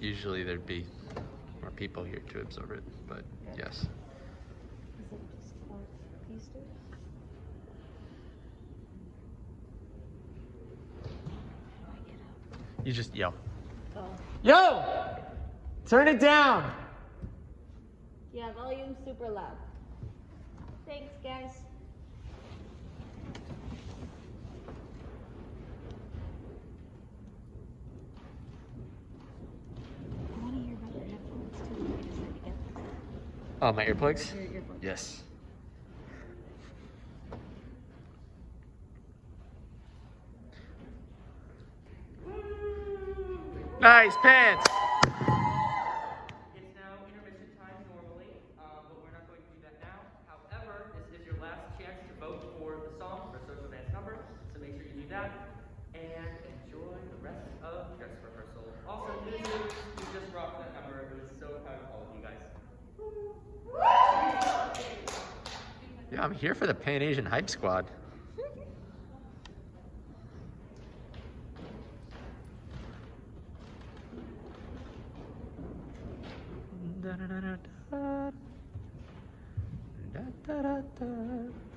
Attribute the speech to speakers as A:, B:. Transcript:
A: Usually there'd be more people here to absorb it, but yes.
B: Is it just 4 pieces? How do I get up?
A: You just yell.
B: Oh.
A: Yo! Turn it down!
B: Yeah, volume super loud. Thanks, guys. I want to hear about your headphones too. I decided to get them.
A: Oh, my earplugs?
B: Your earplugs.
A: Yes. Nice pants!
C: It's now intermission time normally, but we're not going to do that now. However, this is your last chance to vote for the song for social dance number, so make sure you do that and enjoy the rest of dress rehearsal. Also, Newzu, you just rocked that number. It was so proud of all of you guys.
A: Yeah, I'm here for the Pan Asian Hype Squad. Da, da, da, da, da. Da, da, da, da.